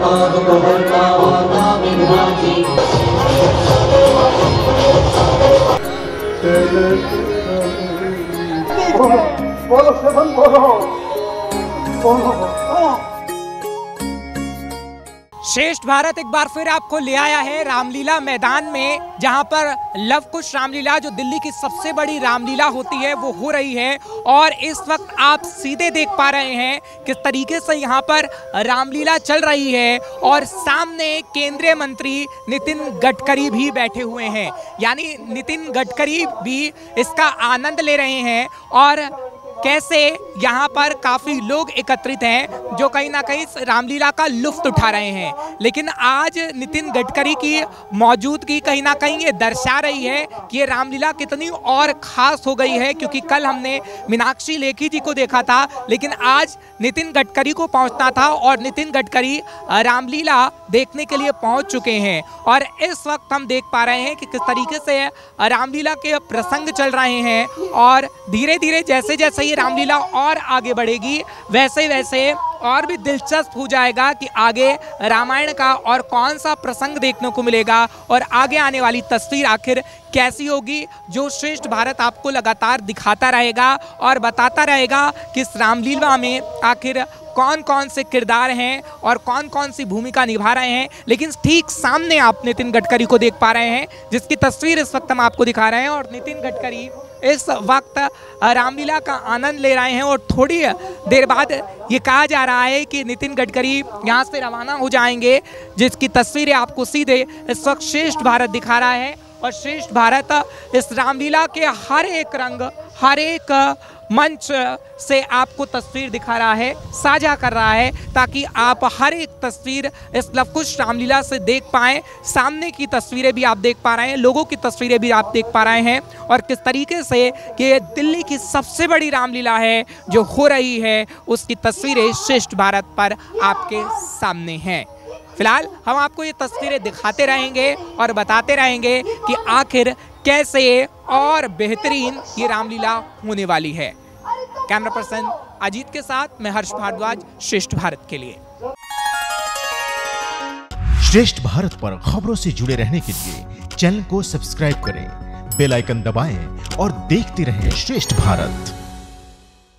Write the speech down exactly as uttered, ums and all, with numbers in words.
बोलो सेवन बोलो बोलो। श्रेष्ठ भारत एक बार फिर आपको ले आया है रामलीला मैदान में, जहां पर लव कुश रामलीला जो दिल्ली की सबसे बड़ी रामलीला होती है वो हो रही है। और इस वक्त आप सीधे देख पा रहे हैं किस तरीके से यहां पर रामलीला चल रही है और सामने केंद्रीय मंत्री नितिन गडकरी भी बैठे हुए हैं, यानी नितिन गडकरी भी इसका आनंद ले रहे हैं। और कैसे यहाँ पर काफ़ी लोग एकत्रित हैं जो कहीं ना कहीं रामलीला का लुत्फ उठा रहे हैं। लेकिन आज नितिन गडकरी की मौजूदगी कहीं ना कहीं ये दर्शा रही है कि ये रामलीला कितनी और ख़ास हो गई है, क्योंकि कल हमने मीनाक्षी लेखी जी को देखा था, लेकिन आज नितिन गडकरी को पहुँचना था और नितिन गडकरी रामलीला देखने के लिए पहुँच चुके हैं। और इस वक्त हम देख पा रहे हैं कि किस तरीके से रामलीला के प्रसंग चल रहे हैं और धीरे धीरे जैसे जैसे ये रामलीला और आगे बढ़ेगी वैसे वैसे और भी दिलचस्प हो जाएगा कि आगे रामायण का और कौन सा प्रसंग देखने को मिलेगा और आगे आने वाली तस्वीर आखिर कैसी होगी, जो श्रेष्ठ भारत आपको लगातार दिखाता रहेगा और बताता रहेगा कि इस रामलीला में आखिर कौन कौन से किरदार हैं और कौन कौन सी भूमिका निभा रहे हैं। लेकिन ठीक सामने आप नितिन गडकरी को देख पा रहे हैं, जिसकी तस्वीर इस वक्त हम आपको दिखा रहे हैं। और नितिन गडकरी इस वक्त रामलीला का आनंद ले रहे हैं और थोड़ी देर बाद ये कहा जा रहा है कि नितिन गडकरी यहाँ से रवाना हो जाएंगे, जिसकी तस्वीरें आपको सीधे इस वक्त श्रेष्ठ भारत दिखा रहा है। और श्रेष्ठ भारत इस रामलीला के हर एक रंग, हर एक मंच से आपको तस्वीर दिखा रहा है, साझा कर रहा है, ताकि आप हर एक तस्वीर इस लव कुश रामलीला से देख पाएँ। सामने की तस्वीरें भी आप देख पा रहे हैं, लोगों की तस्वीरें भी आप देख पा रहे हैं और किस तरीके से कि दिल्ली की सबसे बड़ी रामलीला है जो हो रही है, उसकी तस्वीरें श्रेष्ठ भारत पर आपके सामने हैं। फिलहाल हम आपको ये तस्वीरें दिखाते रहेंगे और बताते रहेंगे कि आखिर कैसे और बेहतरीन ये रामलीला होने वाली है। कैमरा पर्सन अजीत के साथ मैं हर्ष भारद्वाज, श्रेष्ठ भारत के लिए। श्रेष्ठ भारत पर खबरों से जुड़े रहने के लिए चैनल को सब्सक्राइब करें, बेल आइकन दबाएं और देखते रहें श्रेष्ठ भारत।